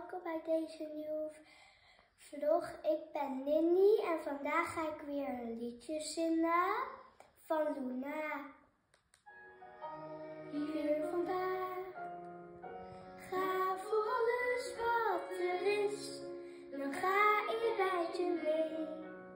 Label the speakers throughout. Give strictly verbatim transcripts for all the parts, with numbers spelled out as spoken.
Speaker 1: welkom bij deze nieuwe vlog. Ik ben Ninny en vandaag ga ik weer een liedje zingen van Luna. Hier vandaag, ga voor alles wat er is, dan ga ik met je mee.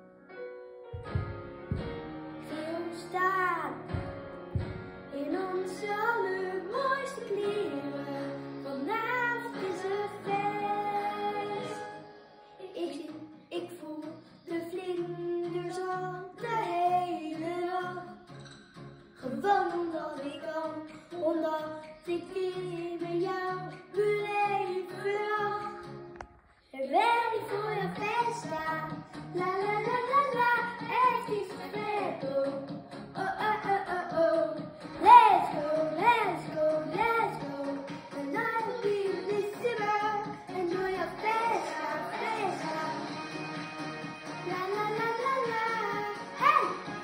Speaker 1: Ik zie ons staan in onze allermooiste kleren. Vanavond is het feest. Ik, ik voel de vlinders al de hele dag. Gewoon omdat ik kan, omdat ik weer met jou beleven mag. Ready voor je feest staan. La la la la la, het is vet. Oh oh oh oh oh oh. Let's go, let's go, let's go. And I will be this summer. Enjoy your festa, festa. La la la la la. Hey!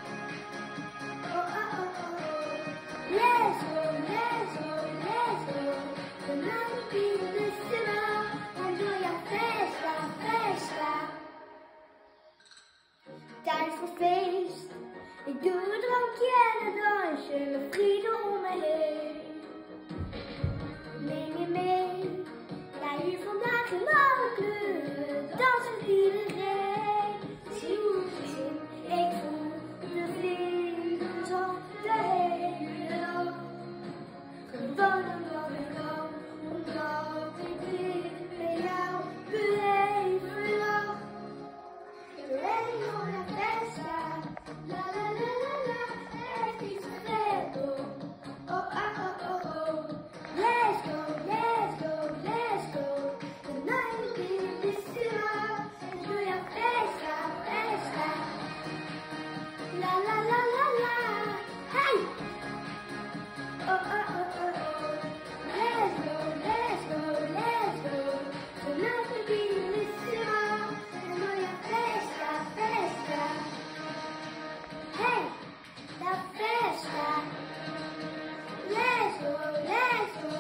Speaker 1: Oh oh oh oh. Let's go, let's go, let's go. And I will be this summer. Enjoy your festa, festa. Tijd voor feest. Ik doe een drankje en een dansje, mijn vrienden om me heen. Neem je mee, ja hier vandaag in alle kleuren, dans met iedereen. Zie hoe ze zien, ik voel de vlinders al de hele dag. Gewoon omdat ik kan, omdat ik dit bij jou beleven mag. Ready voor de festa, la la la la la, het is vet. Oh oh oh oh oh. Let's go, let's go, let's go. The night will be this summer. Enjoy your festa, festa. La la la la la. Hey. Oh oh oh oh oh. Let's go, let's go, let's go. The night will be this summer. Enjoy your festa, festa. Hey, la festa. Let's go, let's go.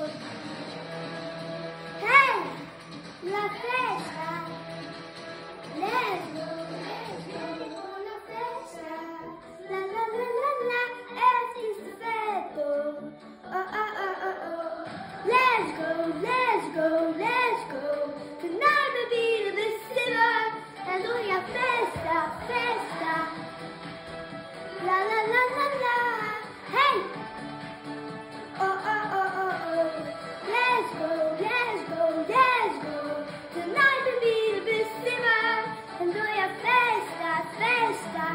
Speaker 1: Hey, la festa. Let's go, let's go. La festa. La la la la la. Het is de feto. Oh oh oh oh oh. Let's go, let's go, let's go. Tonight will be the summer. And do your festa, festa. La la la la la. Hey. Oh oh oh oh oh. Let's go, let's go, let's go. Tonight will be the best summer. Enjoy your festa, festa.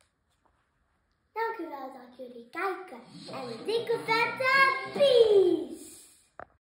Speaker 1: Dank u wel dat jullie kijken. En een dikke vette peace.